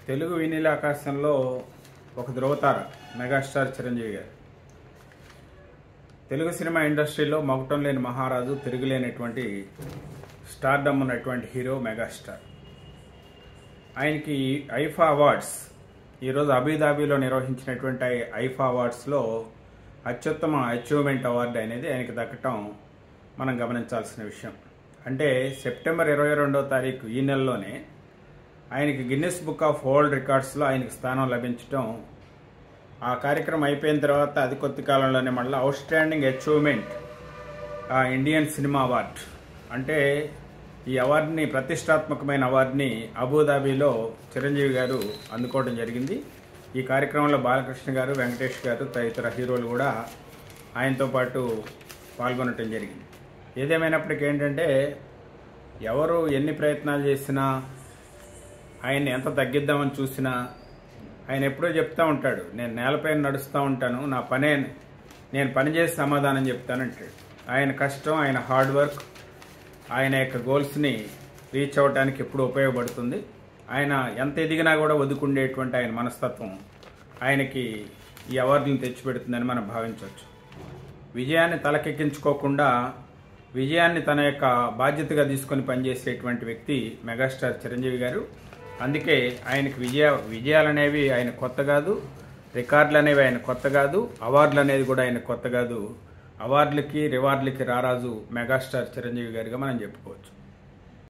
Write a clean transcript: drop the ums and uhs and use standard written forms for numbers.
తెలుగు వినీల ఆకాశంలో ఒక ధ్రువతార మెగాస్టార్ చిరంజీవి గారు. తెలుగు సినిమా ఇండస్ట్రీలో మకుటం లేని మహారాజు, తిరుగులేనటువంటి స్టార్డమ్ ఉన్నటువంటి హీరో మెగాస్టార్. ఆయనకి ఐఫా అవార్డ్స్ ఈరోజు అబుదాబిలో నిర్వహించినటువంటి ఐఫా అవార్డ్స్లో అత్యుత్తమ అచీవ్మెంట్ అవార్డు అనేది ఆయనకి దక్కటం మనం గమనించాల్సిన విషయం. అంటే సెప్టెంబర్ 22వ తారీఖు ఈ నెలలోనే ఆయనకి గిన్నిస్ బుక్ ఆఫ్ వరల్డ్ రికార్డ్స్లో ఆయనకి స్థానం లభించడం, ఆ కార్యక్రమం అయిపోయిన తర్వాత అది కొద్ది కాలంలోనే మళ్ళీ outstanding achievement Indian cinema award అంటే ఈ అవార్డుని, ప్రతిష్టాత్మకమైన అవార్డుని అబుదాబిలో చిరంజీవి గారు అందుకోవడం జరిగింది. ఈ కార్యక్రమంలో బాలకృష్ణ గారు, వెంకటేష్ గారు తదితర హీరోలు కూడా ఆయనతో పాటు పాల్గొనటం జరిగింది. ఏదేమైనప్పటికీ ఏంటంటే, ఎవరు ఎన్ని ప్రయత్నాలు చేసినా, ఆయన్ని ఎంత తగ్గిద్దామని చూసినా, ఆయన ఎప్పుడూ చెప్తూ ఉంటాడు, నేను నేలపైన నడుస్తూ ఉంటాను, నా పనే నేను పని చేసి సమాధానం చెప్తానంటాడు. ఆయన కష్టం, ఆయన హార్డ్ వర్క్ ఆయన యొక్క గోల్స్ని రీచ్ అవ్వడానికి ఎప్పుడు ఉపయోగపడుతుంది. ఆయన ఎంత ఎదిగినా కూడా వదుకుండేటువంటి ఆయన మనస్తత్వం ఆయనకి ఈ అవార్డులను తెచ్చిపెడుతుందని మనం భావించవచ్చు. విజయాన్ని తలకెక్కించుకోకుండా విజయాన్ని తన యొక్క బాధ్యతగా తీసుకొని పనిచేసేటువంటి వ్యక్తి మెగాస్టార్ చిరంజీవి గారు. అందుకే ఆయనకి విజయాలు అనేవి ఆయన కొత్త కాదు, రికార్డులు అనేవి ఆయన కొత్త కాదు, అవార్డులు అనేది కూడా ఆయన కొత్త కాదు. అవార్డులకి రివార్డులకి రారాజు మెగాస్టార్ చిరంజీవి గారిగా మనం చెప్పుకోవచ్చు.